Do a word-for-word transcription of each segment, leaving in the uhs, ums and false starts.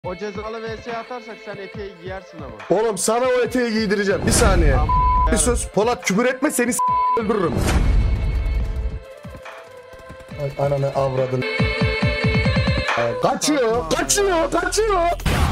O cezalı V S atarsak sen eteği giyersin ama. Oğlum sana o eteği giydireceğim. Bir saniye. Bir sus. Polat küfür etme, seni s*** öldürürüm. Ay ananı avradın. Kaçıyor, kaçıyor, kaçıyor.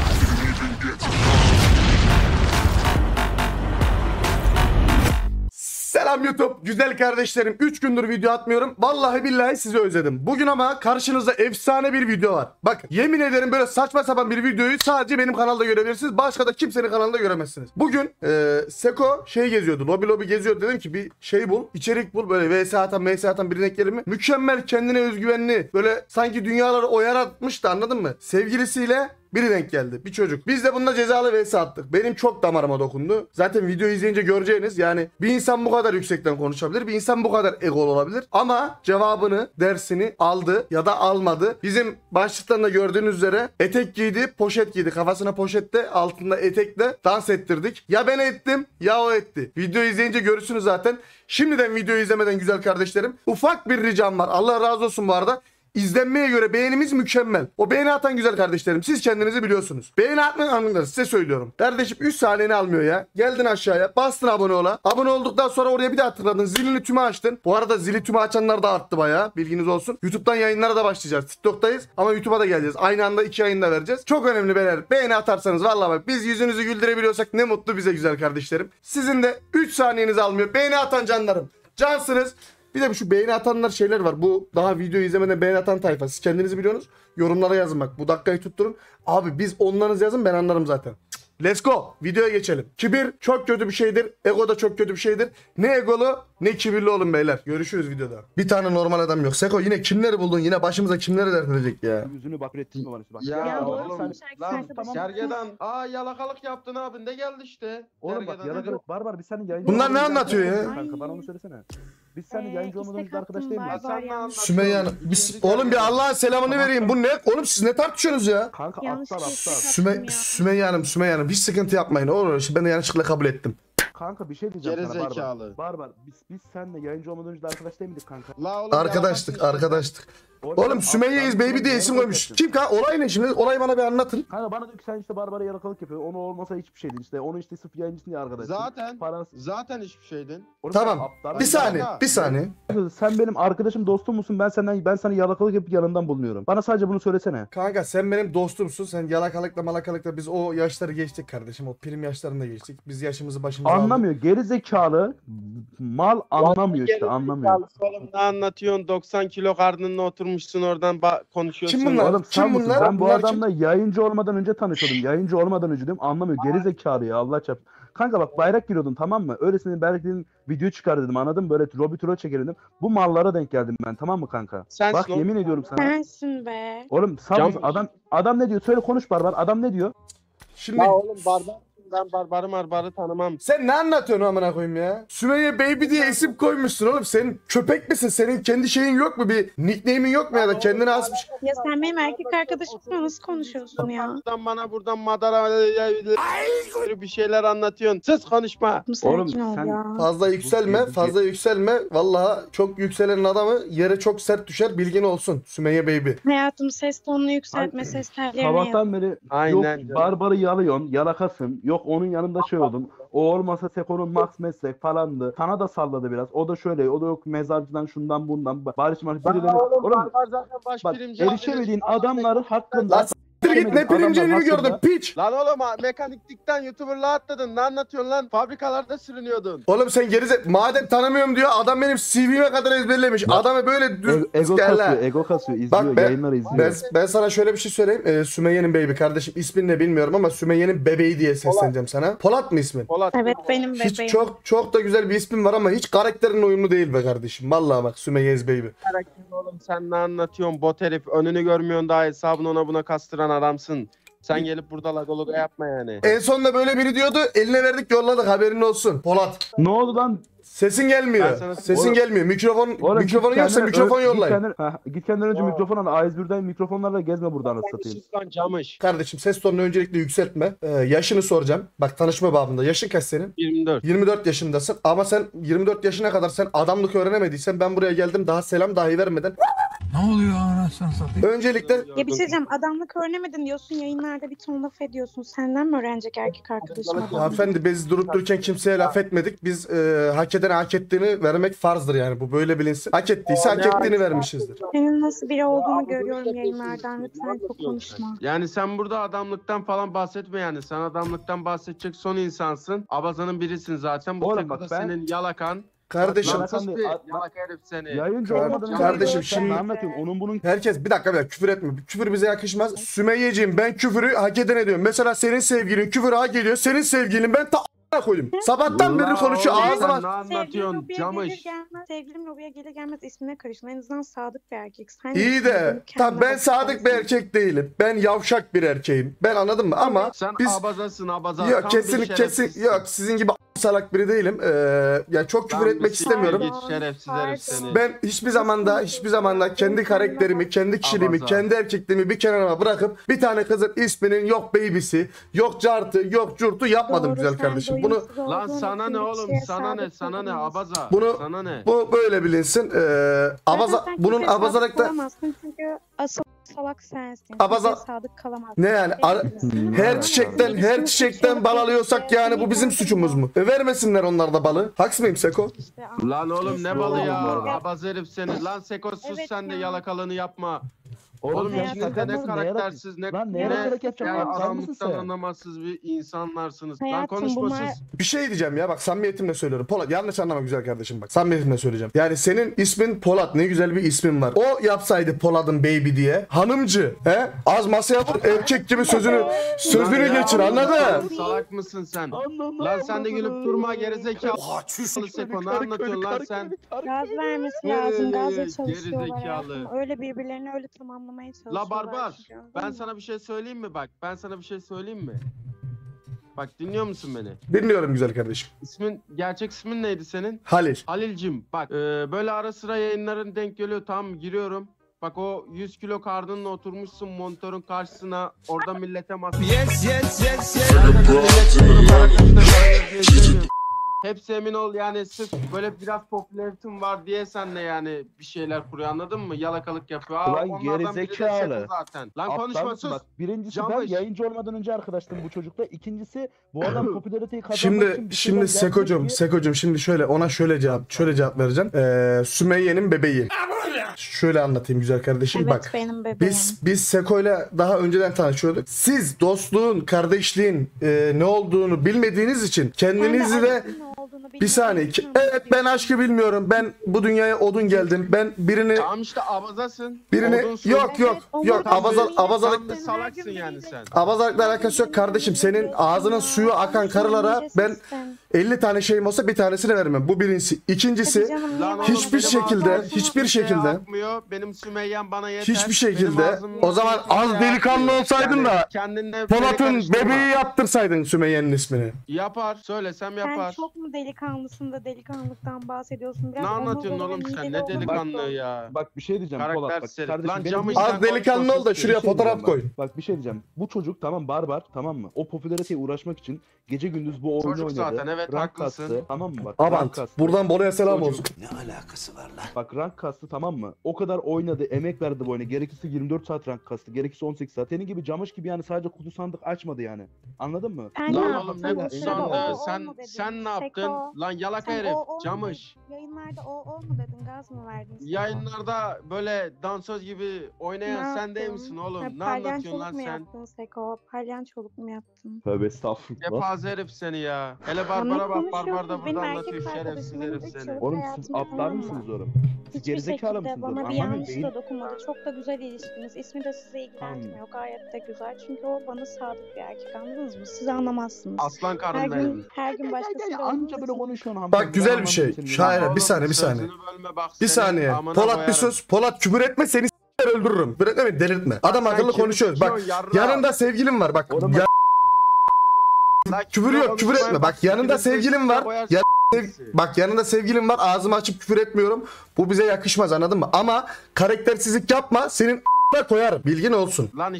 Selam YouTube, güzel kardeşlerim. üç gündür video atmıyorum. Vallahi billahi sizi özledim. Bugün ama karşınızda efsane bir video var. Bakın, yemin ederim böyle saçma sapan bir videoyu sadece benim kanalda görebilirsiniz. Başka da kimsenin kanalında göremezsiniz. Bugün e, Seko şey geziyordu. Lobi lobi geziyordu. Dedim ki bir şey bul, içerik bul. Böyle V S atan, M S atan birine gelimi. Mükemmel, kendine özgüvenli. Böyle sanki dünyaları o yaratmıştı, anladın mı? Sevgilisiyle biri denk geldi. Bir çocuk. Biz de bununla cezalı vs attık. Benim çok damarıma dokundu. Zaten videoyu izleyince göreceğiniz, yani bir insan bu kadar yüksekten konuşabilir. Bir insan bu kadar egolu olabilir. Ama cevabını, dersini aldı ya da almadı. Bizim başlıktan da gördüğünüz üzere etek giydi, poşet giydi. Kafasına poşette, altında etekle dans ettirdik. Ya ben ettim ya o etti. Videoyu izleyince görürsünüz zaten. Şimdiden videoyu izlemeden güzel kardeşlerim, ufak bir ricam var. Allah razı olsun bu arada. İzlenmeye göre beğenimiz mükemmel. O beğeni atan güzel kardeşlerim, siz kendinizi biliyorsunuz. Beğeni atmayın anlamında size söylüyorum. Kardeşim üç saniyeni almıyor ya. Geldin aşağıya, bastın abone ola. Abone olduktan sonra oraya bir de hatırladın. Zilini tümü açtın. Bu arada zili tümü açanlar da arttı bayağı. Bilginiz olsun. YouTube'dan yayınlara da başlayacağız. TikTok'tayız ama YouTube'a da geleceğiz. Aynı anda iki yayında vereceğiz. Çok önemli beyler. Beğeni atarsanız vallahi bak, biz yüzünüzü güldürebiliyorsak ne mutlu bize güzel kardeşlerim. Sizin de üç saniyeniz almıyor. Beğeni atan canlarım. Cansınız. Bir de şu beğeni atanlar şeyler var. Bu daha videoyu izlemeden beğeni atan tayfa. Siz kendinizi biliyorsunuz. Yorumlara yazın bak. Bu dakikayı tutturun. Abi biz onlarınızı yazın, ben anlarım zaten. Let's go. Videoya geçelim. Kibir çok kötü bir şeydir. Ego da çok kötü bir şeydir. Ne egolu ne kibirli olun beyler. Görüşürüz videoda. Bir tane normal adam yok. Seko yine kimleri buldun? Yine başımıza kimleri dert edecek ya? Yüzünü bak ürettin mi bana? Bak. Ya, Ya oğlum doğru lan şarkı tamam. Gergedan. Aa yalakalık yaptın abi, ne geldi işte. Oğlum bak Gergedan, yalakalık barbar biz senin yayıncı Bunlar ne olmadan önce anlatıyor ya? arkadaş değiliz Kanka bana onu söylesene. Biz seninle Ee, yayıncı olmadan önce istek arkadaş attım, değil miyiz? var. Sen ne anlatıyorsun? Sümeyye Hanım. Biz, oğlum bir Allah'ın selamını vereyim. Bu ne? Oğlum siz ne tartışıyorsunuz ya? Kanka Yanlış aptal bir istek aptal. attım Süme, ya. Sümeyye Hanım, Sümeyye Hanım hiç sıkıntı yapmayın. Olur işte, ben de yanlışlıkla kabul ettim. Kanka bir şey diyeceğim Geri sana barbar. zekalı. Barbar biz biz seninle yayıncı olmadan önce de arkadaş değil miydik kanka? La oğlum, Arkadaştık, yalakalık işte. arkadaştık. Oğlum Sümeyye'yiz baby diye isim koymuş. Kim ka? Olay ne şimdi? Olay bana bir anlatın. Kanka bana diyor ki sen işte barbara yalakalık yapıyor. Onu olmasa hiçbir şey değil işte. Onu işte sırf yayıncısın ya arkadaş. Zaten Parası. zaten hiçbir şeydin. Oğlum Tamam. sen aptal- Bir saniye, bir saniye. Sen benim arkadaşım dostum musun? Ben senden ben sana yalakalık yapıp yanından bulunuyorum. Bana sadece bunu söylesene. Kanka sen benim dostumsun. Sen yalakalıkla malakalıkla biz o yaşları geçtik kardeşim. O prim yaşlarını da geçtik. Biz yaşımızı başımıza aldık. Anlamıyor. Geri zekalı mal anlamıyor işte anlamıyor. Oğlum ne anlatıyorsun? doksan kilo karnınla oturmuşsun oradan ba- konuşuyorsun. Kim bunlar? Oğlum Kim sen misin? bunlar? Ben bu Bunlar adamla yayıncı olmadan önce tanışıyordum. Yayıncı olmadan önce diyorum anlamıyor. Geri zekalı ya Allah çarpsın. Kanka bak bayrak giriyordun tamam mı? Öylesine bayrak dedim video çıkar dedim anladın mı? Böyle Robi Turo çekelim. Bu mallara denk geldim ben tamam mı kanka? Sensin Bak oğlum. yemin ediyorum sana. Sensin be. Oğlum sağ Can- mısın? adam adam ne diyor? Söyle konuş barbar. Adam ne diyor? Şimdi Ya oğlum barbar. Ben barbarı marbarı tanımam. sen ne anlatıyorsun amına koyayım ya? Sümeyye baby diye isim koymuşsun oğlum. Senin köpek misin? Senin kendi şeyin yok mu? Bir nickname'in yok mu ya da kendine has bir şey? Ya sen benim erkek arkadaşımla nasıl konuşuyorsun ya? Buradan bana buradan madara bir şeyler anlatıyorsun. Sus konuşma. Oğlum, Sakin ol sen- ya. Fazla yükselme, bu- fazla yükselme. Vallahi çok yükselen adamı yere çok sert düşer, bilgin olsun. Sümeyye baby. Hayatım ses tonunu yükseltme, Ay, ses tellerini yap. Sabahtan beri Aynen yok canım. barbarı yalıyorsun, yalakasın. Yok onun yanında şey oldum. O olmasa Seko'nun Max Meslek falandı. Sana da salladı biraz. O da şöyle, o da yok mezarcıdan şundan bundan. Barış Marış birileri. Oğlum, Oğlum barbar zaten baş bak birimci. erişemediğin adamları hakkında. Lan s**tir git, ne pirincini mi gördün piç? Lan oğlum ha, mekaniklikten YouTuber'lığa atladın. Ne anlatıyorsun lan? Fabrikalarda sürünüyordun. Oğlum sen gerize madem tanımıyorum diyor, adam benim C V'me kadar ezberlemiş. Adamı böyle düz E- ego sikerler. kasıyor, ego kasıyor. İzliyor, Bak ben, yayınları izliyor. ben, ben sana şöyle bir şey söyleyeyim. Ee, Sümeyye'nin baby kardeşim, ismini ne bilmiyorum ama Sümeyye'nin bebeği diye sesleneceğim sana. Polat mı ismin? Polat. Evet benim Hiç bebeğim. çok çok da güzel bir ismin var ama hiç karakterin uyumlu değil be kardeşim. Vallahi bak, Sümeyye's baby. Oğlum sen ne anlatıyorsun? Bot herif. Önünü görmüyorsun, daha hesabını ona buna kastıran adamsın. Sen gelip burada lagologa yapma yani. En sonunda böyle biri diyordu. Eline verdik, yolladık, haberin olsun. Polat. Ne oldu lan? Sesin gelmiyor. Ben sana- Sesin Oğlum- gelmiyor. Mikrofon Oğlum mikrofonun git yoksa kendine mikrofon ö- yollayın. Git kendine, ha, git kendine önce mikrofon al. A yüz birden mikrofonlarla gezme buradan anasını satayım. Sus lan camış. Kardeşim ses tonunu öncelikle yükseltme. Ee, yaşını soracağım. Bak, tanışma babında. Yaşın kaç senin? yirmi dört. yirmi dört yaşındasın ama sen yirmi dört yaşına kadar sen adamlık öğrenemediysen, ben buraya geldim daha selam dahi vermeden Ne oluyor anasını Anasını satayım. Öncelikle Ya bir şey diyeceğim, adamlık öğrenemedin diyorsun, yayınlarda bir ton laf ediyorsun. Senden mi öğrenecek erkek arkadaşım adamlık? hanımefendi biz durup dururken kimseye laf etmedik. Biz e, hak eden hak ettiğini vermek farzdır yani. Bu böyle bilinsin. Hak ettiyse hak ettiğini vermişizdir. Senin nasıl biri olduğunu görüyorum yayınlardan, lütfen çok konuşma. Yani sen burada adamlıktan falan bahsetme yani. Sen adamlıktan bahsedecek son insansın. Abazanın birisin zaten. Bu Oğlum tek bak da ben- senin yalakan. Kardeşim Lan sus Sen de- bir, Bak- yalak herif seni. Yayıncı Kar- olmadan önce kardeşim, sen şimdi- ne anlatıyorsun? Onun bunun herkes bir dakika bir dakika küfür etme. Küfür bize yakışmaz. Sümeyye'ciğim ben küfürü hak eden ediyorum. Mesela senin sevgilin küfürü hak ediyor. Senin sevgilin ben ta a**ına koyayım. Sabahtan beri Ulan konuşuyor oğlum, ağzıma. sen ne anlatıyorsun Sevgilim camış? gelir gelmez, sevgilim lobiye gelir gelmez ismine karışın. En azından sadık bir erkek. Sen İyi de tabii ben sadık bir erkek değilim. Ben yavşak bir erkeğim. Ben anladın mı? Ama Sen biz abazasın abaza. yok Tam bir kesin kesin şerefsizsin. yok sizin gibi a- salak biri değilim. Ee, ya çok küfür Tam bir etmek istemiyorum. siktir git şerefsiz herif seni. Ben hiçbir zamanda hiçbir zamanda kendi karakterimi, kendi kişiliğimi, Abaza. kendi erkekliğimi bir kenara bırakıp bir tane kızın isminin yok baby'si, yok cartı, yok curtu yapmadım güzel kardeşim. Bunu Lan sana ne oğlum? Sana ne? Sana ne abaza? Bunu- Sana ne? bu böyle bilinsin. Ee, abaza bunun abazalıkta kalamazsın çünkü asıl salak sensin. Abaza- Kimseye sadık kalamazsın. ne yani? Ar- her çiçekten her çiçekten bal alıyorsak yani bu bizim suçumuz mu? E, vermesinler onlar da balı. Haksız mıyım Seko? İşte, Lan oğlum ne balı ya? Ya- Abaza herif seni. Lan Seko sus Evet sen de ya. yalakalığını yapma. Oğlum Oğlum ya, ikiniz de şaka ne mısın? Neye karaktersiz ne Lan neye ne bakarak yapacağım? yani Aptal mısın adamlıktan sen? anlamazsız bir insanlarsınız. Lan Hayatım, konuşma bunlar- sus. Bir şey diyeceğim ya bak samimiyetimle söylüyorum. Polat yanlış anlama güzel kardeşim bak. Samimiyetimle söyleyeceğim. Yani senin ismin Polat ne güzel bir ismin var. O yapsaydı Polat'ın baby diye. Hanımcı he? Az masaya vur erkek gibi sözünü sözünü Lan ya, geçir oğlum, anladın? sen Salak mısın sen? Lan sen de gülüp durma gerizekalı. Seko ne anlatıyorsun lan sen? Gaz vermesi Hey, lazım. Gazla geri çalışıyorlar zekalı. hayatım. Öyle birbirlerini öyle tamamlamaya çalışıyorlar. La Barbar, çünkü, anladın ben mı? sana bir şey söyleyeyim mi bak? Ben sana bir şey söyleyeyim mi? Bak dinliyor musun beni? Dinliyorum güzel kardeşim. İsmin, gerçek ismin neydi senin? Halil. Halil'cim bak e, böyle ara sıra yayınların denk geliyor tamam giriyorum. Bak o yüz kilo karnınla oturmuşsun monitörün karşısına orada millete mas... Yes yes yes yes. Hepsi emin ol yani sırf böyle biraz popülaritim var diye sen de yani bir şeyler kuruyor anladın mı? Yalakalık yapıyor. Aa, Ulan onlardan biri de gerizekalı. Seko zaten. Lan Aptal konuşma mısın? sus. Bak, birincisi ben Camış. yayıncı olmadan önce arkadaştım bu çocukla. İkincisi bu adam popülariteyi kazanmak Şimdi için bir şeyler şimdi Sekocum, yapmış diye- Sekocum şimdi şöyle ona şöyle cevap şöyle cevap vereceğim. Ee, Sümeyye'nin bebeği. Şöyle anlatayım güzel kardeşim Evet bak. benim bebeğim. Biz biz Seko'yla daha önceden tanışıyorduk. Siz dostluğun, kardeşliğin e, ne olduğunu bilmediğiniz için kendinizi de bir saniye. ki- Evet ben aşkı bilmiyorum. Ben bu dünyaya odun geldim. Ben birini Tamam işte abazasın. birini Odunsun. yok yok Evet, yok onlar abazal birbirine abazalık Sen de salaksın yani sen. abazalıkla alakası yok kardeşim. Senin ağzının suyu akan karılara ben elli tane şeyim olsa bir tanesini vermem. Bu birincisi. İkincisi Lan oğlum, hiçbir benim şekilde ağzım hiçbir bir şeye şekilde akmıyor. Benim Sümeyye'm bana yeter. hiçbir Benim şekilde ağzım o zaman bir şeye az delikanlı akmıyor. olsaydın Yani da kendinle beni Polat'ın karıştırma. bebeği yaptırsaydın Sümeyye'nin ismini. Yapar. Söylesem Sen yapar. çok mu delikanlısın da delikanlıktan bahsediyorsun? Biraz Ne onur anlatıyorsun dolu oğlum ve sen? mideli Ne olmak delikanlı lazım. ya. Bak bir şey diyeceğim Karakter Polat bak seri. kardeşim Lan benim camış bu- sen Az delikanlı ol da konuşma şuraya Bir şey fotoğraf diyeceğim koy. Bak. bak bir şey diyeceğim. Bu çocuk tamam barbar tamam mı? O popülariteye uğraşmak için gece gündüz bu oyunu Çocuk oynadı. zaten, evet, rank haklısın. kastı, tamam mı? Bak rank Abant. kastı. Buradan Bolu'ya selam Çocuk. olsun. Bak rank kastı tamam mı? O kadar oynadı, emek verdi bu oyuna. Gerekirse yirmi dört saat rank kastı, gerekirse on sekiz saat. Senin gibi camış gibi yani sadece kutu sandık açmadı yani. Anladın mı? Ben Lan ne oğlum yaptım? ne O kutu sırada sandığı? o, o Sen mu dedin? sen ne yaptın? Seko, Lan yalaka sen herif. o, o mu Camış. dedin? Yayınlarda o o mu dedin? Gaz mı verdin? Seko? Yayınlarda böyle dansöz gibi oynayan Ne sen değil yaptın? misin oğlum? Ha, Ne anlatıyorsun palyançoluk lan mu sen? yaptın Seko? Palyançoluk mu yaptın? Tövbe estağfurullah. Kepaze herif seni ya. Hele Ya ne Barbara bak, konuşuyorsun? Barbar da Benim burada erkek anlatıyor şerefsiz arkadaşım, herif benim üç seni. yıl- Oğlum siz hayatımda aptal tamam mı? mısınız oğlum? Siz Hiçbir gerizekalı şekilde mısınız bana oğlum? bir Anlamıyorum, yanlış beyin- da dokunmadı. Çok da güzel ilişkiniz. İsmi de sizi ilgilendirmiyor. Gayet de güzel. Çünkü o bana sadık bir erkek, anladınız mı? Siz anlamazsınız. Aslan Her karındayım. gün, her gün başkasıyla Anca olduğunuz böyle için- konuşuyorsun hanım. Bak güzel bir şey. Anlamadım seni. Şair bir Oğlum, saniye bir saniye. sözünü bölme bak Bir senin saniye. amına Polat bir koyarım. sus. Polat küfür etme seni s**ler öldürürüm. Küfür etme beni delirtme. Adam Sen akıllı kimi konuşuyoruz. Bak sikiyorsun yarra? yanında sevgilim var bak. Oğlum Ya, Lan küfür yok küfür konuşmayın, etme. bak Bak yanında sikini sevgilim var. koyarsın. Ya, sev- bak yanında sevgilim var. Ağzımı açıp küfür etmiyorum. Bu bize yakışmaz anladın mı? Ama karaktersizlik yapma. Senin da koyarım. Bilgin olsun. Lan hiç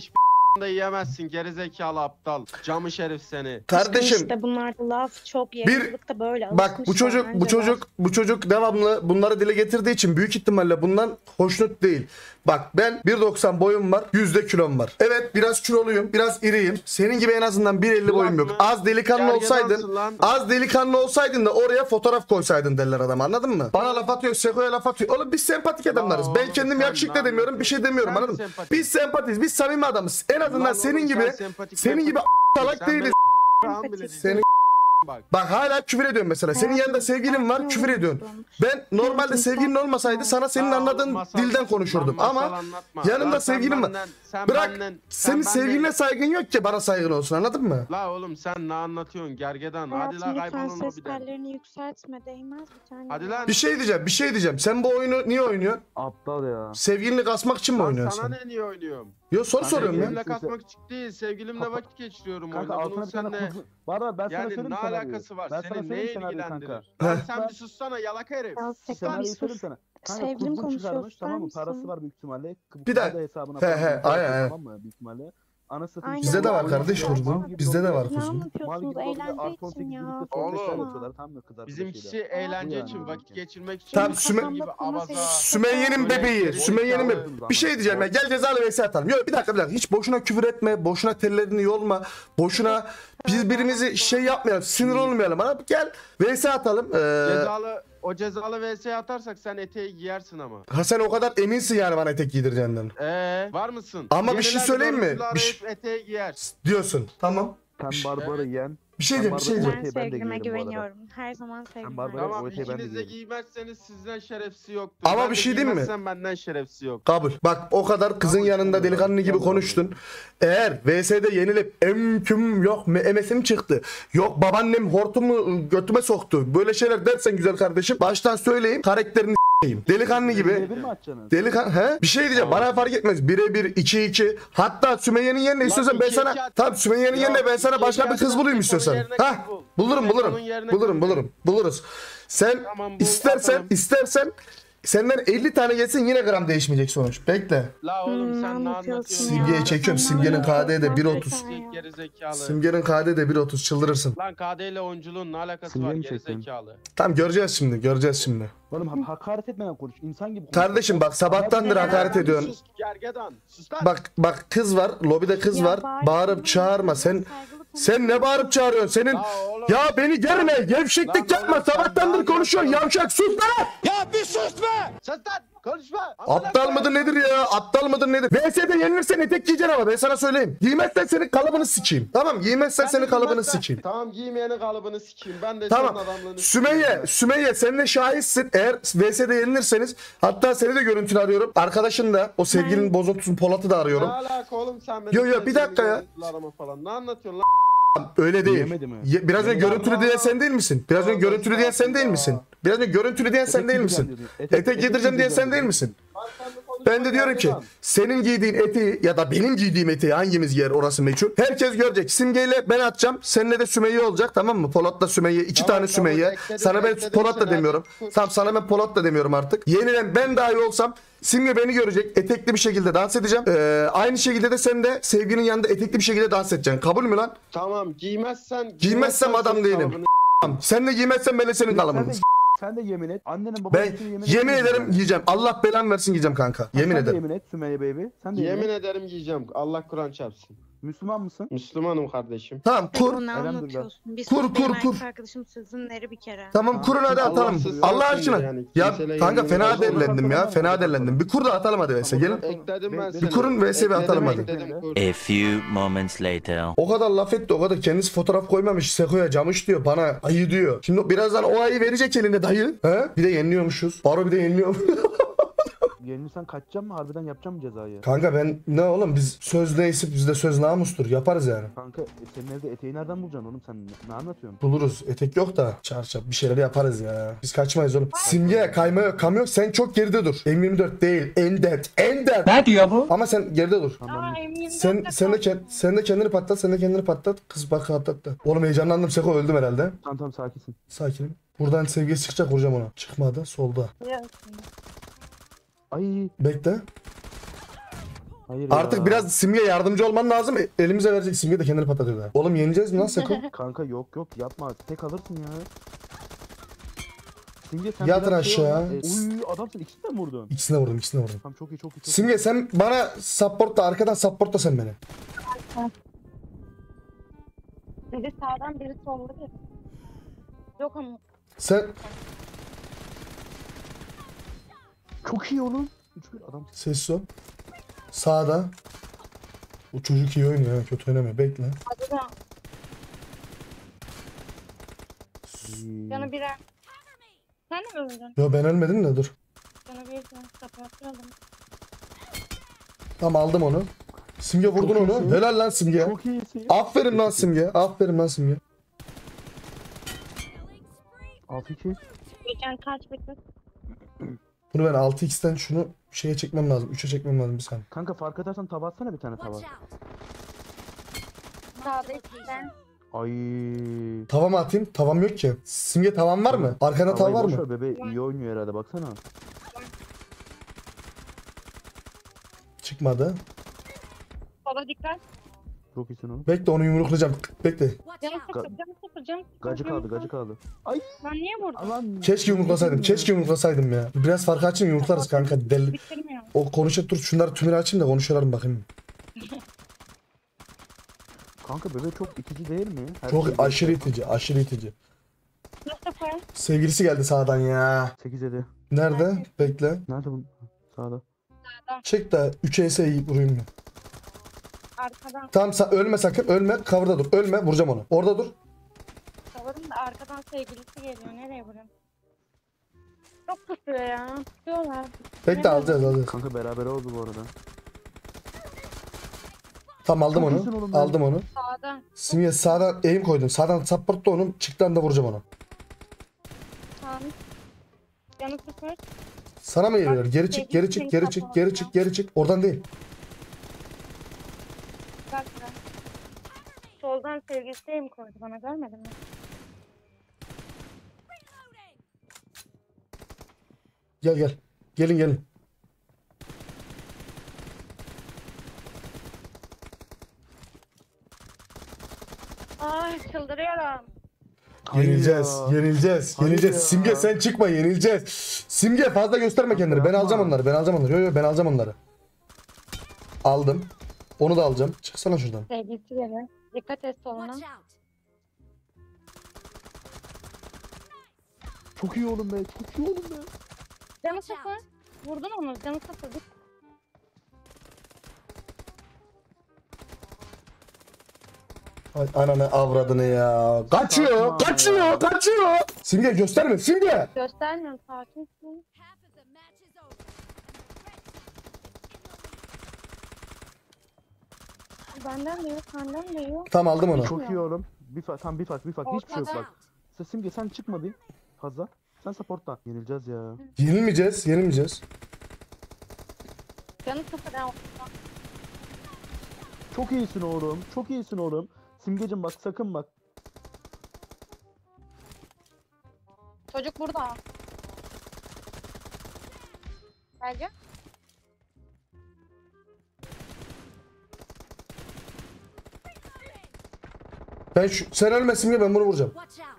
da yiyemezsin gerizekalı aptal. Camış herif seni. Kardeşim İşte bunlarda laf çok Bir- yayıncılıkta böyle bak bu alışmışlar çocuk bu bence çocuk laf. bu çocuk devamlı bunları dile getirdiği için büyük ihtimalle bundan hoşnut değil. Bak ben bir doksan boyum var, yüzde kilom var. Evet biraz kiloluyum, biraz iriyim. Senin gibi en azından bir elli boyum yok. mı? Az delikanlı Gergedansın olsaydın, lan. az delikanlı olsaydın da oraya fotoğraf koysaydın derler adam, anladın mı? Bana laf atıyor, Seko'ya laf atıyor. Oğlum biz sempatik adamlarız. Aa, Ben oğlum kendim sen yakışıklı ne demiyorum, bir şey demiyorum, Sen anladın mı? sempatik. Biz sempatiyiz, biz samimi adamız. En azından Lan senin oğlum, gibi sen sempatik senin gibi sempatik. salak Sen değiliz. beni Tamam bile Senin- diyeceğim. Bak. Bak hala küfür ediyorsun mesela. Senin yanında sevgilin var, küfür ediyorsun. Ben normalde sevgilin olmasaydı sana senin Aa, anladığın masal- dilden konuşurdum. Lan masal Ama anlatma. yanında Lan sen sevgilin var. benden- sen bırak benden- senin sen sevgiline benden- saygın yok ki bana saygın olsun, anladın mı? La oğlum sen ne anlatıyorsun gergedan? Hadi Hayatım la lütfen kaybolun ses lobiden. tellerini yükseltme değmez bir tane. Hadi lan. Bir şey diyeceğim, bir şey diyeceğim. Sen bu oyunu niye oynuyorsun? Aptal ya. Sevgilini kasmak için mi Lan oynuyorsun sana sen? ne niye oynuyorum? Yo soru Kanka, soruyorum ya. Sevgilimle Size- kasmak için değil, sevgilimle Kapa- vakit geçiriyorum Kanka oyunda. Bunun altına bir tane seninle kuzu. Var var ben sana yani söyleyeyim ne senaryoyu. alakası var? Ben sana Seni söyleyeyim neye senaryoyu ilgilendirir? kanka. Lan Heh. sen bir sussana yalak herif. Ya Sus Sefa lan. bir Senaryoyu söyleyeyim sus. sana. Kanka Sevgilim kurgun konuşuyor, çıkarmış susar tamam mı? mısın? Parası var büyük ihtimalle. Bir daha. Hesabına He, falan he, yatırıyor, aynen, aynen. Tamam mı büyük ihtimalle. Anası Aynen. Bizde de var Oyun kardeş oynuyor, kurgu. mal gibi Bizde de oluyor. var Ne kuzum. Mal anlatıyorsunuz? gibi oluyor. Eğlence Artı için on sekiz ya. birlikte Oğlum. sohbetler yapıyorlar tamam mı kız arkadaşıyla? Bizimkisi eğlence Bu için, yani. vakit geçirmek için. Tamam, bizim Süme- gibi abaza. Sümeyye'nin bebeği, Sümeyye'nin bebeği. Bir şey diyeceğim ya, gel cezalı vs atalım. Yok bir dakika bir dakika, hiç boşuna küfür etme, boşuna tellerini yolma, boşuna birbirimizi şey yapmayalım, sinir olmayalım. Ama gel vs atalım. Ee, Cezalı, o cezalı V S atarsak sen eteği giyersin ama. ha sen o kadar eminsin yani bana etek giydireceğinden. Eee var mısın? Ama bir şey Yenilen söyleyeyim mi? görüntüler Bir arayıp şey- eteği giyer. Diyorsun. Tamam. Sen barbarı yen. Bir şey diyeceğim, bir şey Ben diyeceğim. Ben Okey, ben de sevgilime giyerim bu arada. güveniyorum. Her zaman sevgilime Barbara- güveniyorum. Tamam o eteği ben de ikiniz de giyerim. giymezseniz sizden şerefsiz yoktur. Ama Ben bir de şey diyeyim mi? giymezsem benden şerefsiz yok. Kabul. Bak o kadar kızın Kabul, yanında kabul, delikanlı gibi kabul. konuştun. Eğer V S'de yenilip em küm yok me emesim çıktı. Yok babaannem hortumu götüme soktu. Böyle şeyler dersen güzel kardeşim, baştan söyleyeyim karakterini s**eyim. Delikanlı gibi. Birebir mi atacaksınız? Delikan he? Bir şey diyeceğim. Bana fark etmez. bire bir, iki iki. Hatta Sümeyye'nin yerine istiyorsan ben iki iki sana at. tamam Sümeyye'nin Yok, yerine ben sana iki başka iki bir kız atsan bulayım Seko'nun istiyorsan. yerine Ha? kız bul. Bulurum Seko'nun bulurum. yerine Bulurum kız bul. bulurum. Buluruz. Sen Tamam, bul, istersen atalım. istersen senden elli tane gelsin yine gram değişmeyecek sonuç. Bekle. La oğlum Hmm, sen ne anlatıyorsun anlatıyorsun? Simgeyi ya? çekiyorum. Sen Simge'nin ne K D de bir anlatıyorsun otuz. sen ya? Gerizekalı. Simge'nin K D de bir otuz, çıldırırsın. Lan K D ile oyunculuğun ne alakası Simge var mi çektin? gerizekalı? Tamam göreceğiz şimdi, göreceğiz şimdi. Oğlum ha- hakaret etmeden konuş. İnsan gibi konuş. Kardeşim bak sabahtandır Ya, hakaret ya, ediyorsun. Sus gergedan. Sus lan. Bak bak kız var, lobide kız Ya var. bağırma, Bağırıp çağırma. Sen saygılı sen ne bağırıp çağırıyorsun? Senin La oğlum. ya beni germe, gevşeklik Lan yapma. oğlum, sen Sabahtandır daha konuşuyorsun. ne Yavşak sus lan. Sus lan. Konuşma. Aptal mıdır nedir ya? Aptal mıdır nedir? V S'de yenilirsen etek giyeceksin ama ben sana söyleyeyim. Giymezsen senin kalıbını sikeyim. Tamam giymezsen senin kalıbını sikeyim. Tamam giymeyenin kalıbını sikeyim. Ben de Tamam. senin adamlığını Sümeyye, sikeyim. Sümeyye sen de şahitsin. Eğer V S'de yenilirseniz, hatta seni de görüntülü arıyorum. Arkadaşın da o sevgilinin Ben- bozuntusun Polat'ı da Ne arıyorum. alaka oğlum sen benim Yo, yo, senin bir dakika ya. görüntülü arama falan. Ne anlatıyorsun lan? Öyle değil. Yemedi mi? Ye- Biraz önce Ya görüntülü Allah. diyen sen değil misin? Biraz önce Allah görüntülü diyen sen değil Allah. misin? Biraz önce görüntülü diyen sen Etek değil giyeceğim misin? diyordun. Etek yedireceğim diyen sen değil misin? Ben de diyorum ki senin giydiğin eteği ya da benim giydiğim eteği hangimiz giyer orası meçhul. Herkes görecek. Simgeyle ben atacağım. Seninle de Sümeyye olacak, tamam mı? Polat'la Sümeyye. iki Tamam, tane tamam, Sümeyye. bekledim, Sana ben bekledim Polat da seni demiyorum. artık. Tamam sana ben Polat da demiyorum artık. Yenilen ben dahi olsam Simge beni görecek. Etekli bir şekilde dans edeceğim. Ee, aynı şekilde de sen de sevginin yanında etekli bir şekilde dans edeceksin. Kabul mü lan? Tamam giymezsen. Giymezsem adam senin değilim. kalıbını- Tamam. Sen de giymezsen ben de senin Sen kalıbını. de, sen de yemin et. Annenin babanın Ben üstüne yemin, yemin et. ederim yiyeceğim. Allah belamı versin yiyeceğim kanka. Yemin Sen de ederim. yemin et Sümeyye baby. Sen de yemin, Yemin et. ederim giyeceğim. Allah Kur'an çarpsın. Müslüman mısın? Müslümanım kardeşim. Tamam Kur, kur. ne Elhamdülillah. anlatıyorsun? Bir Kur, sus, kur, benim kur. erkek arkadaşım sözünleri bir kere. Tamam kurun hadi Allah atalım. sizin Allah olsun aşkına. yani. Ya Kimseyle kanka yemin fena olmaz. delilendim ya. Fena delilendim. Bir kur da atalım hadi Vese. Gelin. Ekledim ben Bir seni. kurun ve sevi atalım hadi. Ekledim, kur. A few moments later. O kadar laf etti, o kadar kendisi fotoğraf koymamış. Seko'ya camış diyor, bana ayı diyor. Şimdi birazdan o ayı verecek eline dayı. He? Bir de yeniliyormuşuz. Baro bir de yeniliyor. Yenilsen kaçacağım mı? Harbiden yapacağım mı cezayı? Kanka ben ne oğlum, biz söz neyse bizde söz namustur. Yaparız yani. Kanka e, senin evde eteği nereden bulacaksın oğlum sen? Ne, ne anlatıyorsun? Buluruz. Etek yok da çarşaf bir şeyler yaparız ya. Biz kaçmayız oğlum. Simge kayma yok, kam yok. Sen çok geride dur. M yirmi dört değil. Endet. Endet. Ne diyor bu? Ama sen geride dur. Aa, eminim Sen sen de kend- sen de kendini patlat, sen de kendini patlat. Kız bak atlattı. Oğlum heyecanlandım, Seko öldüm herhalde. Tamam tamam sakinsin. Sakinim. Buradan sevgisi çıkacak, vuracağım ona. Çıkmadı, solda. Ay Bekle. Hayır Artık ya. biraz Simge yardımcı olman lazım. E, Elimize verecek, Simge de kendini patlatıyor da. Oğlum yeneceğiz mi lan sakın? Kanka yok yok yapma. Tek alırsın ya. Simge sen Yatır biraz şey aşağı. ol lan. E, Uy adamsın ikisini de mi vurdun? İkisine vurdum, ikisine vurdum. Tamam çok iyi çok iyi. Çok iyi. Simge sen bana supportla, arkadan supportla sen beni. Biri sağdan biri solda. Yok ama Sen Çok iyi oğlum. üç bir adam. sessiz ol. Sağda. Bu çocuk iyi oynuyor, ha, kötü oynamıyor. Bekle. adı da canı birer. Sen de mi öldün? Yo ben ölmedim de dur. Canı bir can kapatıyordum. Tamam aldım onu. Simge vurdun Çok onu. iyisin. Helal lan Simge. Çok iyisin. Aferin lan Simge. Aferin lan Simge. altı iki. Geçen kaç bitti? Bunu ben altı x'ten şunu şeye çekmem lazım. üçe çekmem lazım bir saniye. Kanka fark edersen tava atsana bir tane tava. Sağda ikiden. Ay. Tava mı atayım? Tavam yok ki. Simge tavan var mı? Arkanda tava var boş mı? ver, bebe iyi oynuyor herhalde baksana. Çıkmadı. Sola dikkat. Çok iyisin oğlum. Bekle onu yumruklayacağım. Bekle. Canı sıfır, canı sıfır, canı sıfır. Gacı canı kaldı sıfır. gacı kaldı. Lan niye vurdun? Alan. Keşke yumruklasaydım. Keşke yumruklasaydım ya. Biraz farkı açayım yumruklarız kanka. Del. Bitirmiyor. O konuşup dur şunları tümünü açayım da konuşalım bakayım. Kanka bebe çok itici değil mi? Her Çok şey- aşırı itici. Aşırı itici. Mustafa. Sevgilisi geldi sağdan ya. sekiz yedi. Nerede? Bekle. Nerede bu? Sağda. Çek de üçe ise iyi vurayım mı? Arkadan Tamam sen ölme sakın. Ölme. Cover'da dur. Ölme. Vuracağım onu. Orada dur. savarım da arkadan sevgilisi geliyor. Nereye vuruyorum? Çok tutuyor ya. Tutuyorlar. Bekle alacağız alacağız. Kanka beraber oldu bu arada. Tamam aldım Çok onu. iyisin oğlum ben. Aldım onu. Sağdan. Simge sağdan aim koydum. Sağdan supportla onu. Çıktan da vuracağım onu. Tamam. Canı sıfır. Sana mı geliyor? Geri çık, geri çık, geri çık, geri çık, geri çık. Oradan değil. Bak ben. Soldan sevgilisiyim koydu bana, görmedin mi? Gel gel. Gelin gelin. Ay çıldırıyorum. Hayır Yenileceğiz, ya. yenileceğiz, Hayır yenileceğiz. ya. Simge sen çıkma, yenileceğiz. Simge fazla gösterme kendini. Ben yapma. alacağım onları, ben alacağım onları. Yo yo ben alacağım onları. Aldım. Onu da alacağım. Çıksana şuradan. Sevgilisi geliyor. Dikkat et soluna. Çok iyi oğlum be. Çok iyi oğlum be. Canı sıfır. Vurdun onu. Canı sıfır. Dik- Ay ananı avradını ya. Kaçıyor, Yapma kaçıyor, ya. kaçıyor. Simge gösterme, Simge. Göstermiyorum. Sakinsin. Benden de yok. Senden de yok. Tamam aldım onu. Çok iyi oğlum. Bir fark, tam bir fark, bir fark. Hiçbir şey yok Ortada. bak. Sen Simge sen çıkma bir. Fazla. Sen supporttan. Yenileceğiz ya. Yenilmeyeceğiz, yenilmeyeceğiz. Canı sıfır. ha. Çok iyisin oğlum. Çok iyisin oğlum. Simgecim bak sakın bak. Çocuk burada. Belge. Ben şu, sen ölme Simge, ben bunu vuracağım.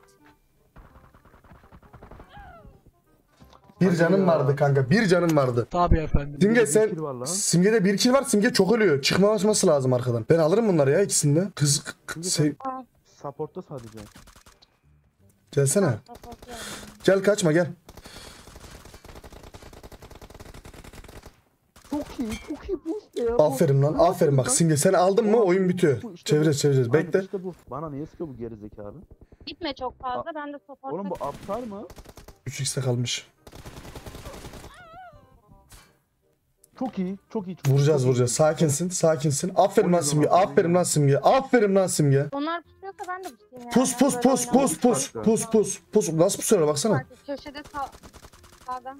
Bir Hadi canım ya. vardı kanka, bir canım vardı. Tabii efendim. Simge Bir sen, kill var lan. Simge'de bir kill var, Simge çok ölüyor. Çıkmaması lazım arkadan. Ben alırım bunları ya ikisini de. Kız, k- sev... Supportta sadece. Gelsene. Gel kaçma gel. Çok iyi, çok iyi bu işte ya. bu. Aferin lan, aferin bak Simge. Sen aldın mı oyun bitiyor. Bu işte Çevireceğiz, bu. çevireceğiz. Aynen, Bekle. işte bu. Bana niye sıkıyor bu gerizekalı? Gitme çok fazla. Ben de support'a. Oğlum bu aptal mı? üç x'te kalmış. Çok iyi, çok iyi. Çok Vuracağız, çok iyi. vuracağız. Sakinsin, sakinsin. Aferin lan Oyun Simge, lan, oyun aferin lan. lan Simge. Aferin lan Simge. Onlar pusuyorsa ben de pusayım yani. Pus pus Böyle pus oynamam. pus pus pus pus pus. Nasıl pusuyorlar baksana. Köşede sağ. Sağda.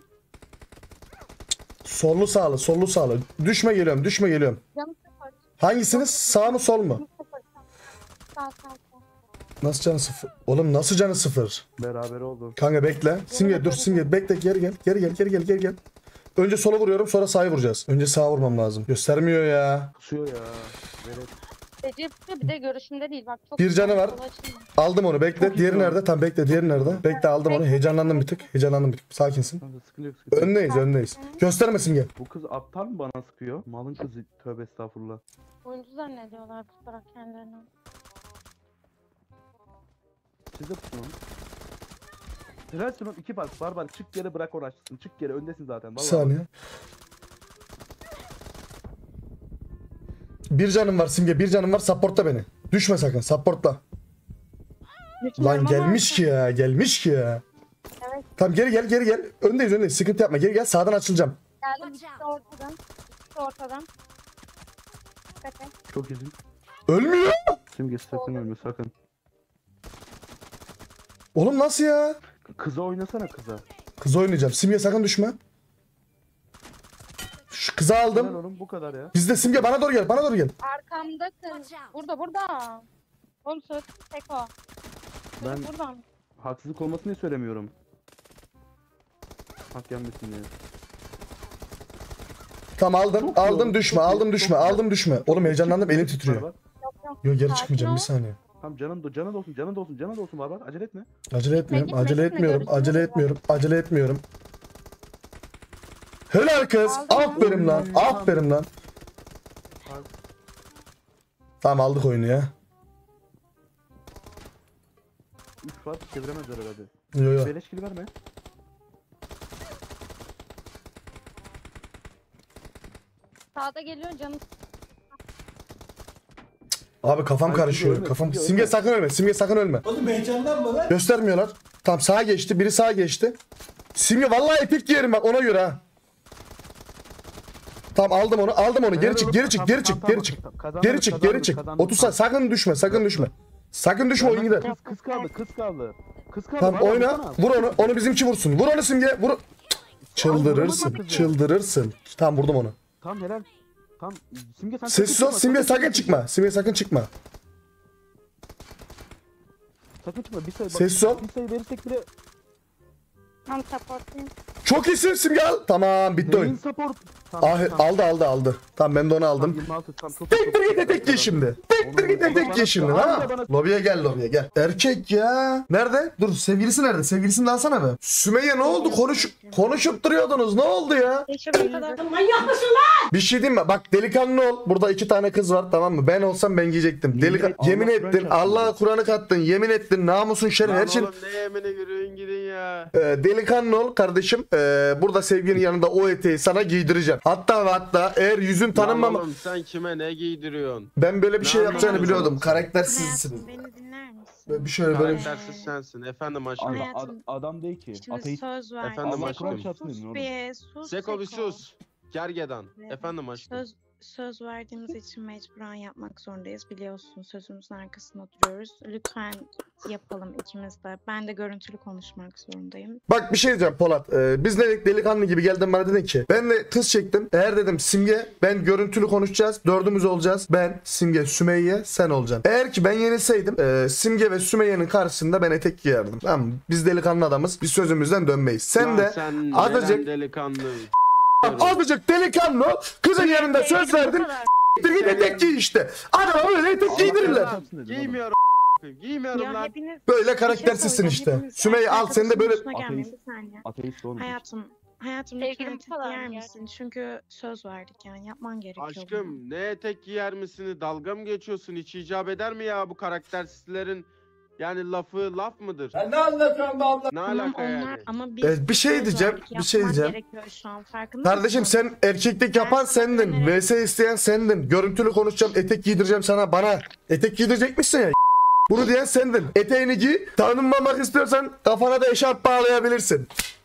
Sollu sağlı, sollu sağlı. Düşme geliyorum, düşme geliyorum. Canı sıfır. Hangisiniz? Sağ mı sol mu? Canı sıfır. Sağ sağ sağ. Nasıl canı sıfır? Oğlum nasıl canı sıfır? Beraber oldu. Kanka bekle. Simge dur Simge bekle geri gel. Geri gel geri gel geri gel. Önce sola vuruyorum sonra sağa vuracağız. Önce sağa vurmam lazım. Göstermiyor ya. Kusuyor ya. Evet. Recep bir de görüşümde değil bak. Çok Bir canı var. Sola açılma. Aldım onu bekle. Çok iyi Diğeri ya. nerede? Tam bekle. Diğeri nerede? Bekle aldım onu. Heyecanlandım bir tık. Heyecanlandım bir tık. Sakinsin. Kanka sıkıntı yok sıkıntı yok. Öndeyiz öndeyiz. Göstermesin gel. Bu kız aptal mı bana sıkıyor? Malın kızı, tövbe estağfurullah. Oyuncu zannediyorlar tutarak kendilerini. Siz de tutun onu. Helalsin oğlum, iki bak barbar çık geri bırak uğraşsın. Çık geri öndesin zaten. Bir Vallahi. saniye. Bir canım var Simge. Bir canım var. Supportla beni. Düşme sakın. Supportla. Lan gelmiş ki ya. Gelmiş ki ya. Evet. Tamam geri gel geri gel. Öndeyiz öndeyiz. Sıkıntı yapma. Geri gel. Sağdan açılacağım. Geldim işte ortadan. İşte ortadan. Dikkat et. Çok iyisin. Ölmüyor. Simge sakın ölme sakın. Oğlum nasıl ya? Kıza oynasana kıza. Kız oynayacağım. Simge sakın düşme. Şu kızı Helal aldım. oğlum bu kadar ya. Bizde Simge bana doğru gel. Bana doğru gel. Arkamdasın. Burada burada. Oğlum söz tek o. Ben Çocuk buradan. haksızlık olmasını söylemiyorum. Hak yenmesin diye. Tamam aldım. Çok iyi aldım oğlum, düşme. çok iyi, aldım çok düşme. güzel. Aldım düşme. Oğlum heyecanlandım. Elim titriyor. Barbar. Yok yok. Yo geri Sakin çıkmayacağım. ol. Bir saniye. Tamam canın da canın da olsun canın da olsun canın da olsun barbar acele etme. Acele etmiyorum. Gitme, Acele gitme, etmiyorum. görüşürüz. Acele etmiyorum. Acele etmiyorum. Helal kız. Aldım. Aferin lan. Aferin lan. Tamam aldık oyunu ya. üç var çeviremezler herhalde. Yo yo. Beleş kill verme. Sağda geliyor canım. Abi kafam Ay, karışıyor. Simge ölme, Kafam. Simge Simge ölme. sakın ölme. Simge sakın ölme. Oğlum heyecanlanma lan. Göstermiyorlar. Tamam sağa geçti. Biri sağa geçti. Simge vallahi epik yerim bak ona göre ha. Tamam aldım onu. Aldım onu. Geri Helal çık. oğlum, Geri çık. tamam, Geri tamam, çık. Geri tamam, çık. tamam. Kazandık, Geri çık. Geri kazandık, çık. kazandık, otuz saniye. tamam. Sakın düşme. Sakın düşme. Sakın düşme oyun gider. Kız, kız kaldı kız kaldı. Kız kaldı. Tamam barbar, oyna. vursana. Vur onu. Onu bizimki vursun. Vur onu Simge. Vur. Çıldırırsın. vuramadı kızı. Çıldırırsın. Tamam vurdum onu. Tamam helal. Tamam Simge sen Sessiz ol. Simge sakın çıkma. Simge sakın çıkma. Sakın çıkma bir sayı bak. Sessiz ol. Bir sayı verirsek bile Tam supportlayayım. Çok iyisin Simge al. Tamam bitti neyin oyun. support? Tamam, Ah, tamam. aldı aldı aldı. Tamam ben de onu Tamam, aldım. yirmi altı tamam çok Tektir git etek giy şimdi. Tektir git etek giy şimdi ha. Lobiye gel lobiye gel. Erkek ya. Nerede? Dur sevgilisi nerede? Sevgilisini de alsana be. Sümeyye ne oldu? Konuş konuşup duruyordunuz. Ne oldu ya? Geçiyorum kadar. Bir şey diyeyim mi? Bak delikanlı ol. Burada iki tane kız var tamam mı? Ben olsam ben giyecektim. Delika Allah yemin Kur'an ettin. çarpsın. Allah'a Kur'an'ı kattın. Yemin ettin. Namusun şerefin her Lan şey. oğlum ne yemine yürüyün gidin ya. Ee, delikanlı ol kardeşim. Ee, burada sevginin yanında o eteği sana giydireceğim. Hatta ve hatta eğer yüzün Lan tanınmama... oğlum sen kime ne giydiriyorsun? Ben böyle bir şey Ne yapacağını anlamadım. biliyordum. Karaktersizsin. Hayatım beni dinler misin? Böyle bir şöyle böyle bir... Karaktersiz sensin. Efendim aşkım. Adam, Hayatım. ad- adam değil ki. Şimdi Ateist. söz verdim. Efendim Allah aşkım. Kur'an çarpsın Sus dedin oğlum. bir sus. Seko bir sus. Gergedan. Evet. Efendim aşkım. Söz, söz verdiğimiz için mecburen yapmak zorundayız. Biliyorsun sözümüzün arkasında duruyoruz. Lütfen yapalım ikimiz de. Ben de görüntülü konuşmak zorundayım. Bak bir şey diyeceğim Polat. Ee, biz dedik delikanlı gibi geldin bana dedin ki. Ben de kız çektim. Eğer dedim Simge ben görüntülü konuşacağız. Dördümüz olacağız. Ben, Simge, Sümeyye sen olacaksın. Eğer ki ben yenilseydim e, Simge ve Sümeyye'nin karşısında ben etek giyerdim. Tamam mı? Biz delikanlı adamız. Biz sözümüzden dönmeyiz. Sen Lan de sen azıcık- neren delikanlı. azıcık delikanlı ol. Kızın yanında söz verdin. Bir git etek giy işte. Adama böyle etek giydirirler. Çarpsın dedin oğlum. Giymiyorum. Giymiyorum Ya lan. hepiniz Böyle bir şey karaktersizsin söyleyeceğim. işte. Hepiniz Sümeyye al erkek sen de böyle... arkadaşımın üstüne gelmeyin, Ateist. bir saniye. Ateist oğlum. Hayatım, hayatım Sevgilim lütfen etek falan giyer yani. misin? Çünkü söz verdik yani yapman gerekiyor. bunu. Aşkım ne etek giyer misin? Dalga mı geçiyorsun? Hiç icap eder mi ya bu karaktersizlerin yani lafı laf mıdır? Ya ne anlatıyorsun be abla? Ne Tamam alaka onlar yani? ama biz Evet, bir şey söz diyeceğim, verdik, bir şey yapman diyeceğim. gerekiyor şu an, farkında Kardeşim mısın? sen erkeklik yapan Ben sana sendin. güvenerek- V S isteyen sendin. Görüntülü konuşacağım. Etek giydireceğim sana. Bana. Etek giydirecekmişsin ya. Bunu diyen sendin. Eteğini giy. Tanınmamak istiyorsan kafana da eşarp bağlayabilirsin.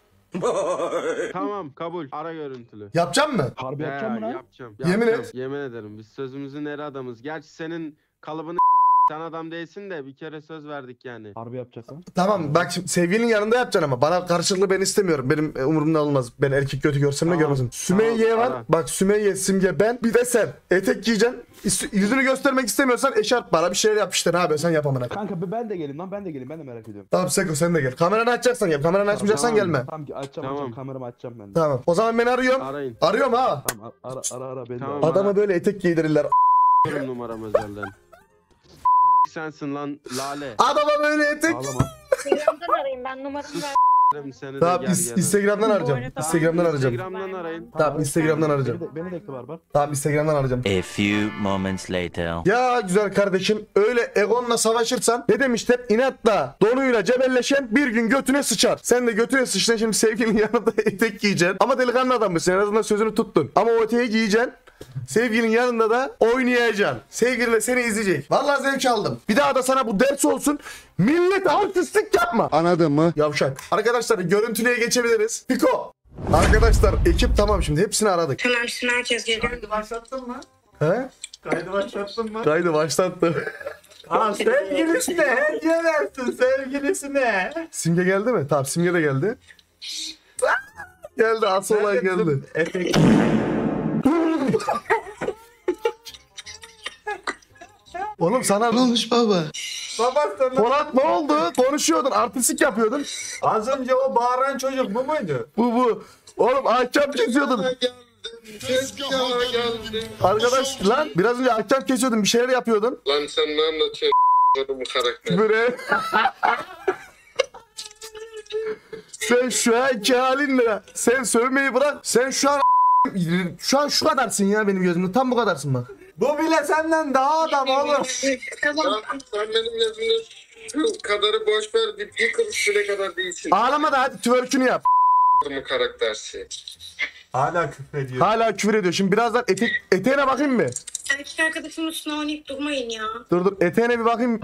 Tamam kabul. Ara görüntülü. Yapacak mı? Harbi He, yapacağım mı lan? yapacağım. Yemin yapacağım. et. Yemin ederim. Biz sözümüzün eri adamız. Gerçi senin kalıbını Sen adam değilsin de bir kere söz verdik yani. Harbi yapacaksın. Tamam bak şimdi sevgilinin yanında yapacaksın ama bana karşılıklı ben istemiyorum. Benim e, umurumda olmaz. Ben erkek kötü görsem de Tamam, görmezim. Sümeyye tamam, var. tamam. Bak Sümeyye, Simge, ben. Bir de sen. Etek giyeceksin. İst- yüzünü göstermek istemiyorsan eşarp bana bir şeyler yap işte. Ne yapıyorsan yap amına. Kanka ben de geleyim lan ben de geleyim ben de merak ediyorum. Tamam Seko sen de gel. Kameranı açacaksan gel. Kameranı açmayacaksan Tamam, gelme. Tamam açacağım Tamam. açacağım kameramı açacağım ben de. Tamam. O zaman ben arıyorum. Arayın. Arıyorum ha. Tamam ara ara ara beni de Tamam. ara. Adama böyle etek giydirirler. Arıyorum numaram özelden. Sensin lan Lale. Adama böyle etek. Ağlama. Instagram'dan arayayım ben numaramı ver. Ararım Seni de Tamam gel is- gel. Instagram'dan Bu arayacağım. arada- Instagram'dan arayacağım. Instagram'dan arayın. Tamam Instagram'dan Beni arayacağım. de, beni de ekle var bak. Tamam Instagram'dan arayacağım. A few moments later. Ya güzel kardeşim öyle egonla savaşırsan ne demişler inatla donuyla cebelleşen bir gün götüne sıçar. Sen de götüne sıçtın şimdi sevgilinin yanında etek giyeceksin. Ama delikanlı adammışsın en azından sözünü tuttun. Ama o eteği giyeceksin. Sevgilinin yanında da oynayacaksın. Sevgilin de seni izleyecek. Vallahi zevk aldım. Bir daha da sana bu ders olsun. Millet artistlik yapma. Anladın mı? Yavşak. Arkadaşlar görüntülüye geçebiliriz. Piko. Arkadaşlar ekip tamam şimdi hepsini aradık. Tamam şimdi herkes geliyor. Başlattın mı? He? Kaydı başlattın mı? Kaydı başlattı. Aa sevgilisine hediye versin sevgilisine. Simge geldi mi? Tamam Simge de geldi. Geldi asıl olay geldi. Etek. Oğlum sana olmuş baba. Baba sana. Polat ne oldu? Konuşuyordun, artistik yapıyordun. Az önce o bağıran çocuk bu muydu? Bu bu. Oğlum ahkam kesiyordun. Arkadaş lan biraz önce ahkam kesiyordun, bir şeyler yapıyordun. Lan sen ne anlatıyorsun bu karakter? Böyle. Sen şu anki halinle sen sövmeyi bırak. Sen şu an şu an şu kadarsın ya benim gözümde. Tam bu kadarsın bak. Bu bile senden daha adam oğlum. Lan sen benim gözümde şu kadarı boş ver. Bir, bir kılıç bile kadar değilsin. Ağlama da hadi twerk'ünü yap. Bu karaktersi. Hala küfrediyor. Hala küfür ediyor. Şimdi birazdan etek, eteğine bakayım mı? Sen iki arkadaşımın üstüne oynayıp durmayın ya. Dur dur eteğine bir bakayım.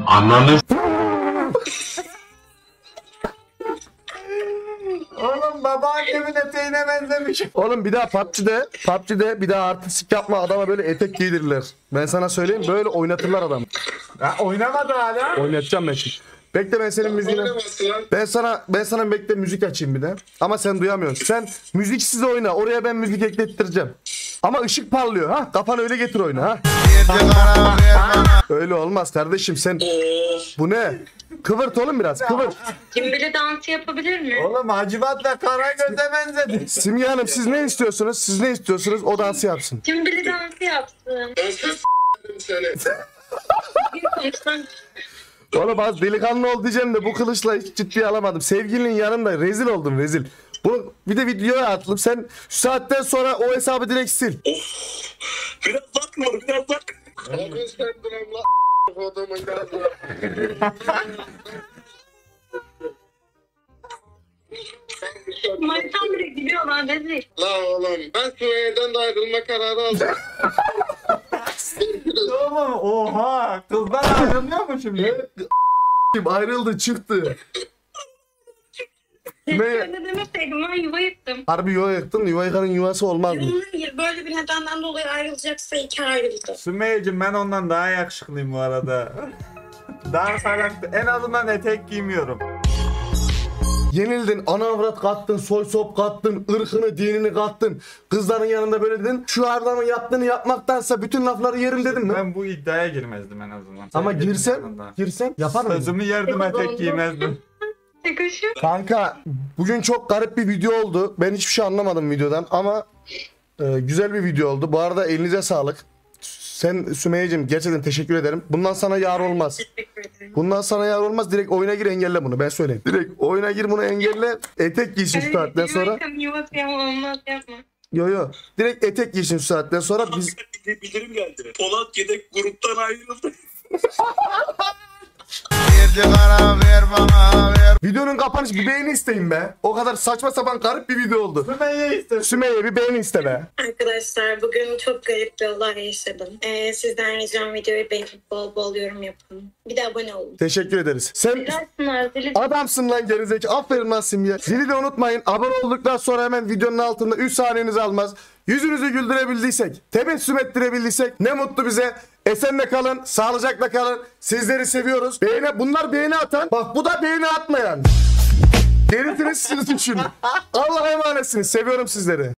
Oğlum babaannemin eteğine benzemiş. Oğlum bir daha P U B G'de, P U B G'de bir daha artistik yapma adama böyle etek giydirirler. Ben sana söyleyeyim böyle oynatırlar adamı. Ya oynamadı hala. Oynatacağım ben şimdi. Bekle ben senin müziğini. Oynamasın lan. Ben sana ben sana bekle müzik açayım bir de. Ama sen duyamıyorsun. Sen müziksiz oyna. Oraya ben müzik eklettireceğim. Ama ışık parlıyor ha. Kafanı öyle getir oyna ha. Öyle olmaz kardeşim sen. Bu ne? Kıvırt oğlum biraz. Kıvırt. Cimbili dansı yapabilir mi? Oğlum Hacivat'la Karagöz'e benzedi. Simge Hanım siz ne istiyorsunuz? Siz ne istiyorsunuz? O dansı yapsın. Cimbili dansı yapsın. Ben ses seni. Bir konuşsan Oğlum az delikanlı ol diyeceğim de bu kılıçla hiç ciddiye alamadım. Sevgilinin yanında rezil oldum rezil. Bu bir de videoya atılıp sen şu saatten sonra o hesabı direkt sil. Biraz bak mı? Biraz bak. Abi sen dur la. Bu adamın gazı. maçtan bile gidiyorlar rezil. La oğlum ben Sümeyye'den de ayrılma kararı aldım. Oğlum oha. Kızdan ayrılmıyor mu şimdi? Kim ayrıldı çıktı. Keşke Ne? öyle demeseydim ben yuva yıktım. Harbi yuva yıktın. Yuva yıkanın yuvası olmaz mı? Hayır böyle bir nedenden dolayı ayrılacaksa iki ayrıldı. Sümeyye'cim ben ondan daha yakışıklıyım bu arada. Daha salaklı. En azından etek giymiyorum. Yenildin, ana avrat kattın, soy sop kattın, ırkını, dinini kattın. Kızların yanında böyle dedin. Şu adamın yaptığını yapmaktansa bütün lafları yerim dedim mi? Ben bu iddiaya girmezdim en azından. Ama Sevgilimin girsen, yanında. girsen yapar mıydın? Sözümü yerdim etek giymezdim. Yakışıyor. Kanka bugün çok garip bir video oldu. Ben hiçbir şey anlamadım videodan ama e, güzel bir video oldu. Bu arada elinize sağlık. Sen Sümeyye'cim gerçekten teşekkür ederim. Bundan sana yar olmaz. Teşekkür ederim. Bundan sana yar olmaz. Direkt oyuna gir engelle bunu ben söyleyeyim. Direkt oyuna gir bunu engelle. Etek giysin şu saatten sonra. Yuva yıktım olmaz yapma. Yo yo. Direkt etek giysin şu saatten sonra biz... Bildirim geldi. Polat yedek gruptan ayrıldı. Videonun kapanışı bir beğeni isteyin be. O kadar saçma sapan garip bir video oldu. Sümeyye istedim. Sümeyye bir beğeni iste be. Arkadaşlar bugün çok garip bir olay yaşadım. Ee, sizden ricam videoyu beğenip bol bol yorum yapın. Bir de abone olun. Teşekkür ederiz. Sen Birazsınlar. Zili adamsın lan gerizekalı. Aferin lan Simge. Zili de unutmayın. Abone olduktan sonra hemen videonun altında üç saniyenizi almaz. Yüzünüzü güldürebildiysek, tebessüm ettirebildiysek ne mutlu bize. Esenle kalın, sağlıcakla kalın. Sizleri seviyoruz. Beğeni, bunlar beğeni atan. Bak bu da beğeni atmayan. Gerisini siz düşünün. Allah'a emanetsiniz. Seviyorum sizleri.